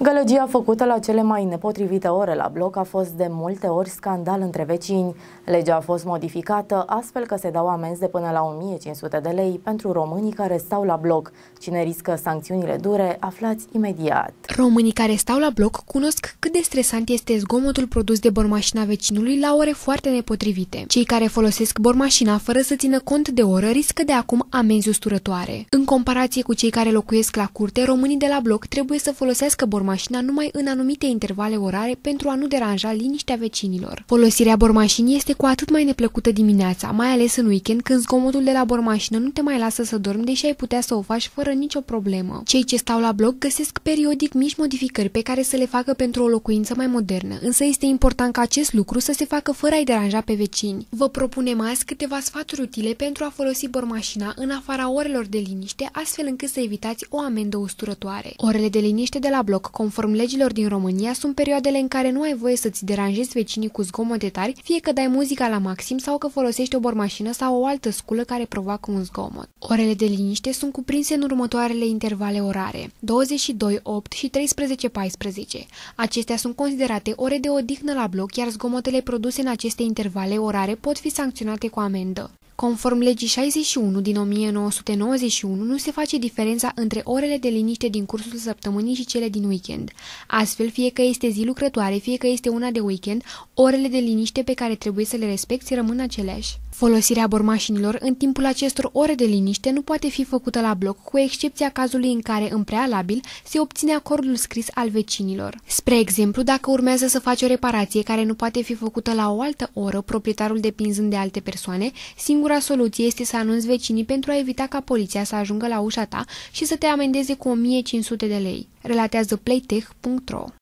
Gălăgia făcută la cele mai nepotrivite ore la bloc a fost de multe ori scandal între vecini. Legea a fost modificată astfel că se dau amenzi de până la 1500 de lei pentru românii care stau la bloc. Cine riscă sancțiunile dure, aflați imediat. Românii care stau la bloc cunosc cât de stresant este zgomotul produs de bormașina vecinului la ore foarte nepotrivite. Cei care folosesc bormașina fără să țină cont de oră riscă de acum amenzi usturătoare. În comparație cu cei care locuiesc la curte, românii de la bloc trebuie să folosească bormașina numai în anumite intervale orare pentru a nu deranja liniștea vecinilor. Folosirea bormașinii este cu atât mai neplăcută dimineața, mai ales în weekend, când zgomotul de la bormașină nu te mai lasă să dormi, deși ai putea să o faci fără nicio problemă. Cei ce stau la bloc găsesc periodic mici modificări pe care să le facă pentru o locuință mai modernă, însă este important ca acest lucru să se facă fără a-i deranja pe vecini. Vă propunem azi câteva sfaturi utile pentru a folosi bormașina în afara orelor de liniște, astfel încât să evitați o amendă usturătoare. Orele de liniște de la bloc, conform legilor din România, sunt perioadele în care nu ai voie să-ți deranjezi vecinii cu zgomote tari, fie că dai muzica la maxim sau că folosești o bormașină sau o altă sculă care provoacă un zgomot. Orele de liniște sunt cuprinse în următoarele intervale orare: 22, 8 și 13, 14. Acestea sunt considerate ore de odihnă la bloc, iar zgomotele produse în aceste intervale orare pot fi sancționate cu amendă. Conform legii 61 din 1991, nu se face diferența între orele de liniște din cursul săptămânii și cele din weekend. Astfel, fie că este zi lucrătoare, fie că este una de weekend, orele de liniște pe care trebuie să le respecti rămân aceleași. Folosirea bormașinilor în timpul acestor ore de liniște nu poate fi făcută la bloc, cu excepția cazului în care, în prealabil, se obține acordul scris al vecinilor. Spre exemplu, dacă urmează să faci o reparație care nu poate fi făcută la o altă oră, proprietarul depinzând de alte persoane, singura soluție este să anunți vecinii pentru a evita ca poliția să ajungă la ușa ta și să te amendeze cu 1500 de lei. Relatează playtech.ro.